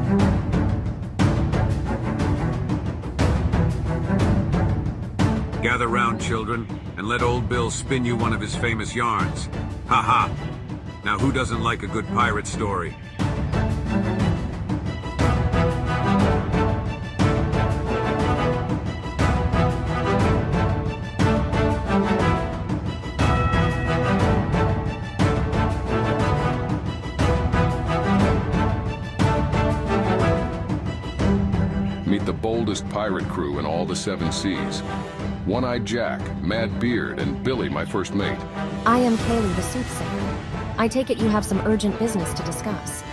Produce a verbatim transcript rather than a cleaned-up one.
Gather round, children, and let old Bill spin you one of his famous yarns. Ha ha! Now who doesn't like a good pirate story? Meet the boldest pirate crew in all the seven seas. One-Eyed Jack, Mad Beard, and Billy, my first mate. I am Kaylee, the soothsayer. I take it you have some urgent business to discuss.